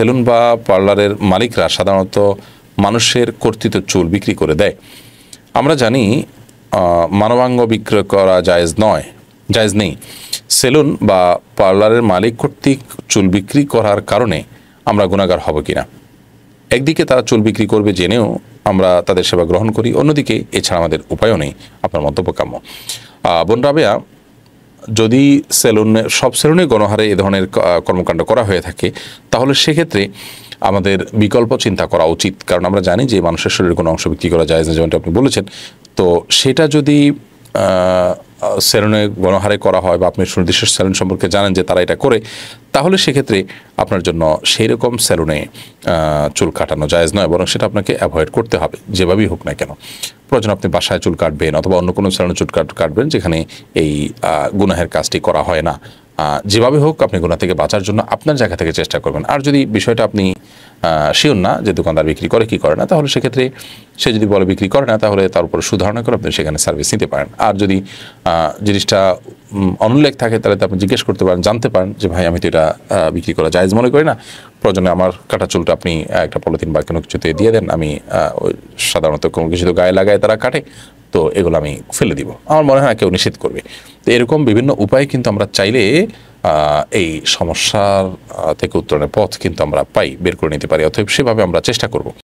Salon বা পার্লারের মালিকরা সাধারণত মানুষের কর্তৃত চুল বিক্রি করে দেয়। আমরা জানি মানবাঙ্গ বিক্রয় করা জায়েজ নেই। সেলুন বা পার্লারের মালিক কর্তৃক চুল বিক্রি করার কারণে আমরা গুনাহগার হব কিনা? একদিকে তারা চুল বিক্রি করবে জেনেও আমরা তাদের সেবা গ্রহণ করি, অন্যদিকে এছাড়া আমাদের উপায়ও নেই। আপনার মন্তব্য কাম্য। বোন রাবেয়া, যদি সব সেলুনে গণহারে এ ধরনের কর্মকাণ্ড করা হয়ে থাকে, তাহলে সেক্ষেত্রে আমাদের বিকল্প চিন্তা করা উচিত। কারণ আমরা জানি যে মানুষের শরীরের কোনো অংশ বিক্রি করা যায় না, যেমনটা আপনি বলেছেন। তো সেটা যদি সেলুনে গণহারে করা হয় বা আপনি সুনির্দিষ্ট সেলুন সম্পর্কে জানেন যে তারা এটা করে, তাহলে সেক্ষেত্রে আপনার জন্য সেই রকম সেলুনে চুল কাটানো জায়েজ নয়, বরং সেটা আপনাকে অ্যাভয়েড করতে হবে যেভাবেই হোক না কেন। প্রয়োজন আপনি বাসায় চুল কাটবেন অথবা অন্য কোনো সেলুনে চুল কাটবেন যেখানে এই গুনাহের কাজটি করা হয় না। যেভাবে হোক আপনি গুনাহ থেকে বাঁচার জন্য আপনার জায়গা থেকে চেষ্টা করবেন। আর যদি বিষয়টা আপনি শিওর না যে দোকানদার বিক্রি করে কি করে না, তাহলে সেক্ষেত্রে সে যদি বলে বিক্রি করে না, তাহলে তার উপরে সুধারণা করে আপনি সেখানে সার্ভিস নিতে পারেন। আর যদি জিনিসটা অনুল্লেখ থাকে, তাহলে আপনি জিজ্ঞেস করতে পারেন, জানতে পারেন যে ভাই আমি তো এটা বিক্রি করা জায়েজ মনে করি না, প্রয়োজনে আমার কাটা চুলটা আপনি একটা পলিথিন বা কোনো কিছুতে দিয়ে দেন, আমি সাধারণত কোনো কিছু তো গায়ে লাগায় তারা কাটে, তো এগুলো আমি ফেলে দিব। আমার মনে হয় না কেউ নিষেধ করবে। তো এরকম বিভিন্ন উপায় কিন্তু আমরা চাইলে এই সমস্যার থেকে উত্তরণের পথ কিন্তু আমরা বের করে নিতে পারি। অতএব সেভাবে আমরা চেষ্টা করব।